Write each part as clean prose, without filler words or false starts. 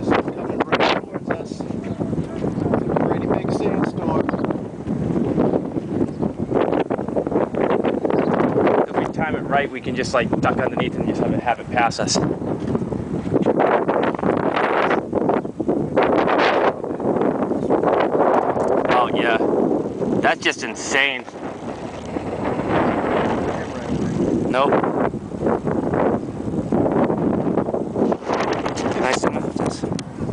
is coming right towards us. It's a pretty big sandstorm. If we time it right, we can just like duck underneath and just have it pass us. Oh yeah, that's just insane. Nope. Can I zoom out this?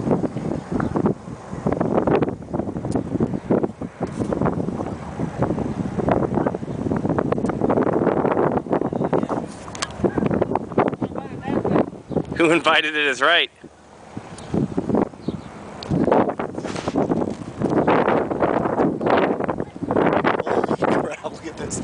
Who invited it is right. Holy crap, look at this.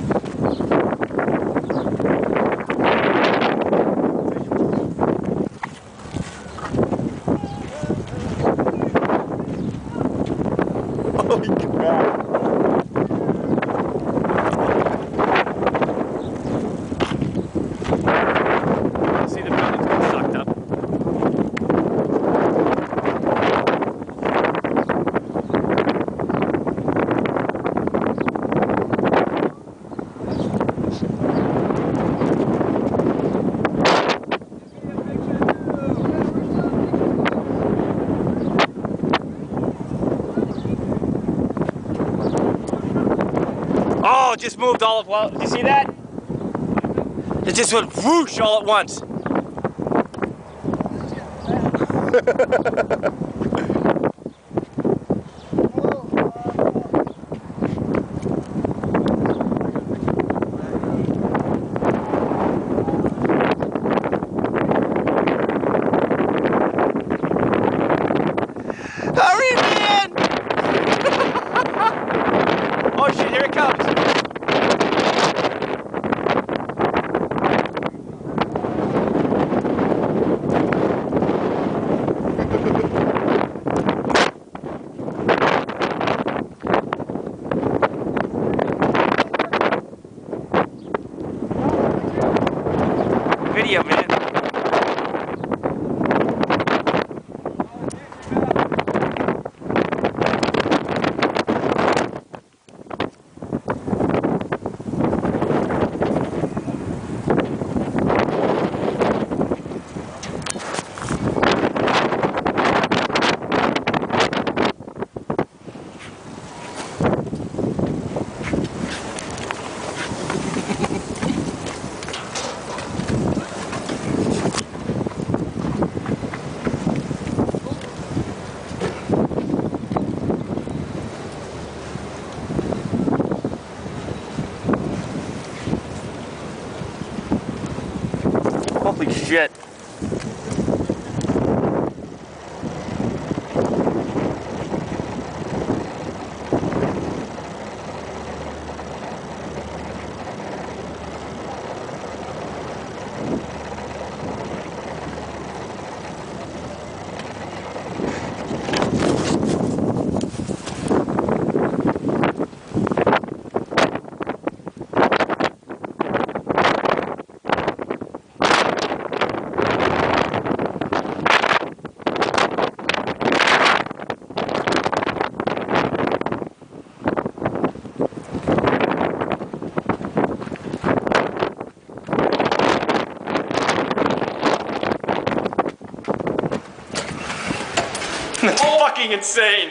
Holy crap. See the building's been sucked up. Oh, it just moved all of, well, you see that? It just went whoosh all at once. Hurry, man! Oh shit, here it comes. Video, man. Holy shit. That's fucking insane.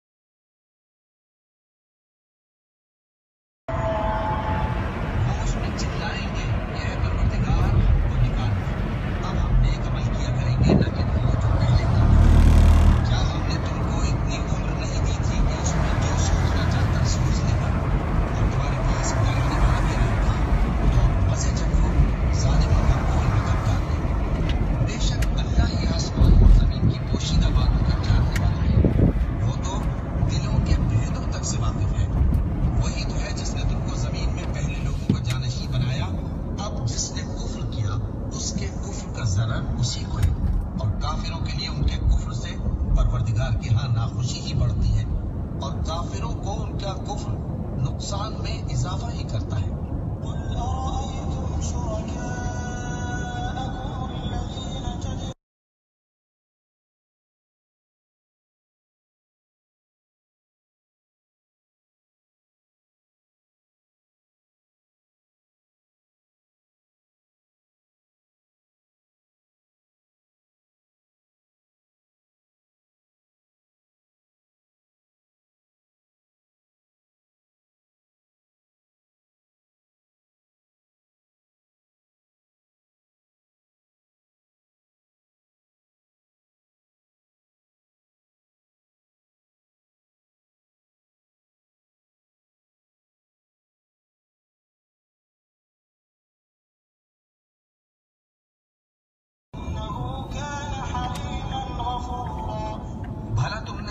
उसी को है और काफिरों के लिए उनके कुफ्र से परवरदिगार के यहाँ नाखुशी ही बढ़ती है और काफिरों को उनका कुफ्र नुकसान में इजाफा ही करता है।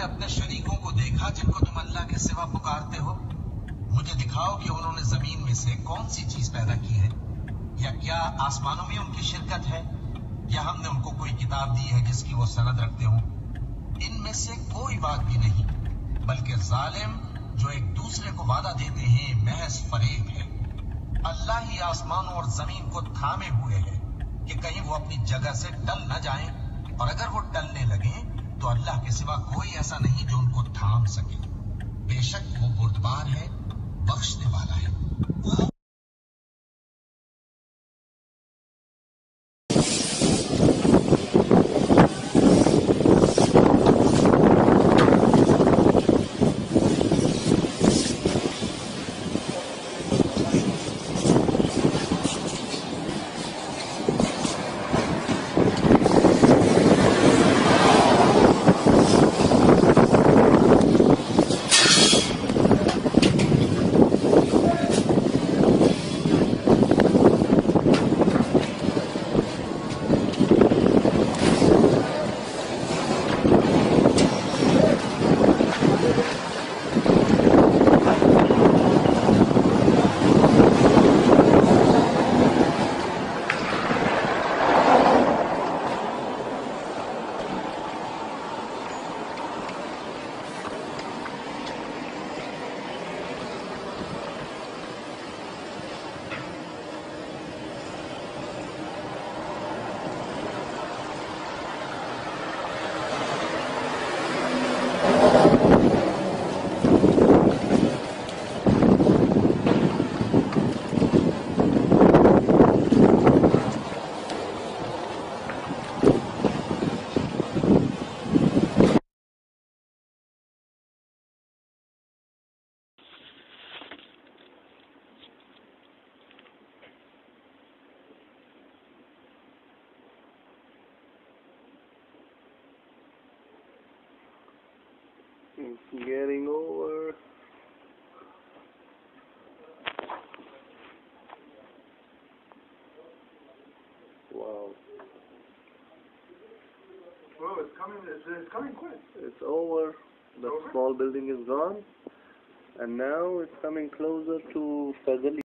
तुमने अपने शरीकों को देखा जिनको तुम अल्लाह के सिवा पुकारते हो? मुझे दिखाओ कि उन्होंने जमीन में से कौन सी चीज पैदा की है, या क्या आसमानों में उनकी शिरकत है, या हमने उनको कोई किताब दी है जिसकी वो सनद रखते हो? इनमें से कोई बात भी नहीं, बल्कि जालिम जो एक दूसरे को वादा देते हैं महज फरेब है। अल्लाह ही आसमानों और जमीन को थामे हुए है कि कहीं वो अपनी जगह से टल न जाएं, और अगर वो टलने लगे तो अल्लाह के सिवा कोई ऐसा नहीं जो उनको थाम सके। बेशक वो बुर्दबार है, बख्शने वाला है। It's getting over. Wow. Well, it's coming quick. It's over. The small building is gone. And now it's coming closer to Fazali.